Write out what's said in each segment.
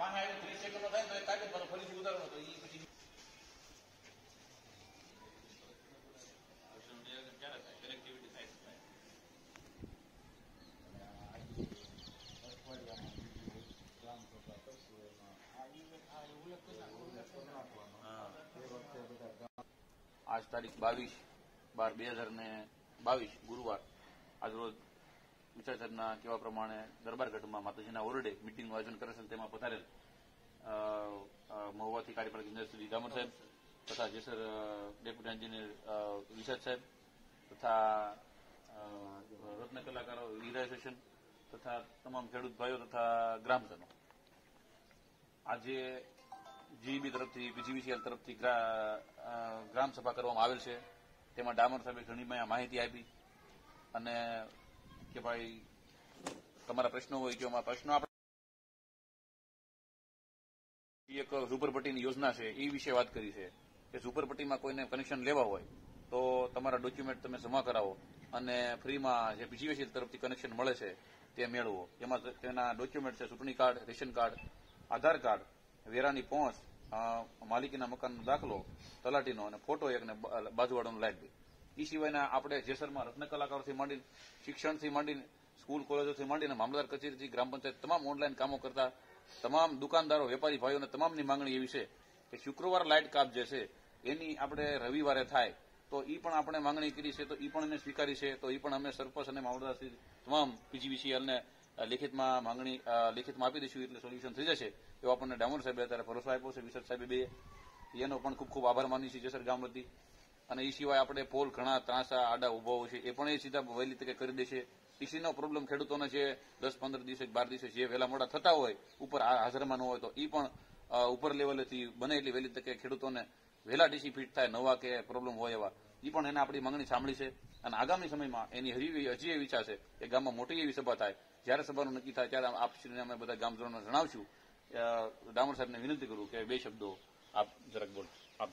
વાહન 30 સેકન્ડનો થાય તો એ કાઢે ફરીથી ઉતારો તો એ પછી ક્યારે થાય કનેક્ટિવિટી થાય આજ તારીખ 22/12/2022 ગુરુવાર આજરોજ વિચારસરના કહેવા પ્રમાણે દરબારગઢમાં માતાજીના ઓરડે મિટિંગનું આયોજન કરે છે. તેમાં પધારેલ મહુવાથી કાર્યપાલક ઇજનેર શ્રી ડામર સાહેબ તથા જેસર ડેપ્યુટી એન્જિનિયર વિશાદ સાહેબ તથા રત્ન કલાકારો રિયલાઇઝેશન તથા તમામ ખેડૂત ભાઈઓ તથા ગ્રામજનો આજે જીઈબી તરફથી પીજીવીસીએલ તરફથી ગ્રામ સભા કરવામાં આવેલ છે. તેમાં ડામર સાહેબે ઘણી માહિતી આપી અને કે ભાઈ તમારા પ્રશ્નો હોય કે અમારા પ્રશ્નો આપણે એક ઝુંપડપટ્ટીની યોજના છે એ વિશે વાત કરી છે કે ઝુંપડપટ્ટીમાં કોઈને કનેક્શન લેવા હોય તો તમારા ડોક્યુમેન્ટ તમે જમા કરાવો અને ફ્રીમાં જે પીજીવીસીએલ તરફથી કનેક્શન મળે છે તે મેળવો. એમાં તેના ડોક્યુમેન્ટ છે ચૂંટણી card, ration card, Aadhaar card, વેરાની પહોંચ, માલિકીના મકાનનો દાખલો, તલાટીનો અને ફોટો એક ને બાજુવાળાનું લાઇટ બિલ. એ સિવાયના આપણે જેસરમાં રત્ન કલાકારોથી માંડીને શિક્ષણથી માંડીને સ્કૂલ કોલેજોથી માંડીને મામલતદાર કચેરીથી ગ્રામ પંચાયત તમામ ઓનલાઈન કામો કરતા તમામ દુકાનદારો વેપારી ભાઈઓને તમામની માંગણી એવી છે કે શુક્રવાર લાઇટ કાપ જે છે એની આપણે રવિવારે થાય તો એ પણ આપણે માંગણી કરી છે તો એ પણ અમે સ્વીકારી છે. તો એ પણ અમે સરપંચ અને મામલતદાર તમામ પીજીવીસીએલને લેખિતમાં આપી દઈશું એટલે સોલ્યુશન થઈ જશે એવો આપણને ડામોર સાહેબે અત્યારે ભરોસો આપ્યો છે. વિશેષ સાહેબે બે એનો પણ ખૂબ ખૂબ આભાર માની છે જેસર ગામ વતી. અને એ સિવાય આપણે પોલ ઘણા ત્રાંસા આડા ઉભા હોય છે એ પણ એ સીધા વહેલી તકે કરી દેશે. ટીસીનો પ્રોબ્લેમ ખેડૂતોને જે 10-15 દિવસે 12 દિવસે જે વહેલા મોડા થતા હોય ઉપર હાજરમાં ન હોય તો એ પણ ઉપર લેવલેથી બને એટલી વહેલી તકે ખેડૂતોને વહેલા ટીસી ફિટ થાય નવા કે પ્રોબ્લેમ હોય એવા એ પણ એને આપણી માંગણી સાંભળી છે. અને આગામી સમયમાં એની હજી એવી ઈચ્છા છે કે ગામમાં મોટી એવી સભા થાય. જ્યારે સભાનું નક્કી થાય ત્યારે આપશ્રીને અમે બધા ગામજનોને જણાવશું. ડામર સાહેબને વિનંતી કરું કે બે શબ્દો આપ જરાક બોલો.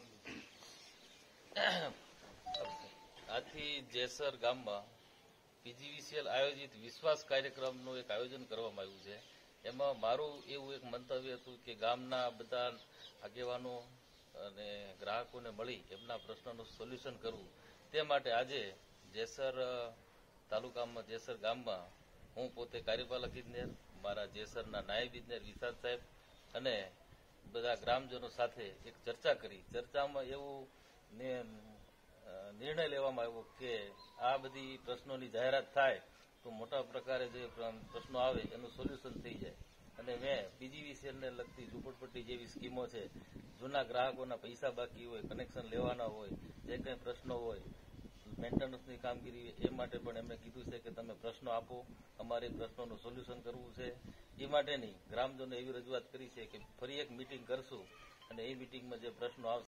આથી જેસર ગામમાં પીજીવીસીએલ આયોજિત વિશ્વાસ કાર્યક્રમનું એક આયોજન કરવામાં આવ્યું છે. એમાં મારું એવું એક મંતવ્ય હતું કે ગામના બધા આગેવાનો અને ગ્રાહકોને મળી એમના પ્રશ્નોનું સોલ્યુશન કરવું. તે માટે આજે જેસર તાલુકામાં જેસર ગામમાં હું પોતે કાર્યપાલક ઇજનેર, મારા જેસરના નાયબ ઇજનેર વિશાદ સાહેબ અને બધા ગ્રામજનો સાથે એક ચર્ચા કરી. ચર્ચામાં એવું નિર્ણય લેવામાં આવ્યો કે આ બધી પ્રશ્નોની જાહેરાત થાય તો મોટા પ્રકારે જે પ્રશ્નો આવે એનું સોલ્યુશન થઈ જાય. અને મેં પીજીવીસીએલને લગતી ઝુંપડપટ્ટી જેવી સ્કીમો છે, જૂના ગ્રાહકોના પૈસા બાકી હોય, કનેક્શન લેવાના હોય, જે કંઈ પ્રશ્નો હોય, મેન્ટેનન્સની કામગીરી એ માટે પણ એમણે કીધું છે કે તમે પ્રશ્નો આપો, અમારે પ્રશ્નોનું સોલ્યુશન કરવું છે. એ માટેની ગ્રામજનો એવી રજૂઆત કરી છે કે ફરી એક મિટિંગ કરશું અને એ મિટિંગમાં જે પ્રશ્નો આવશે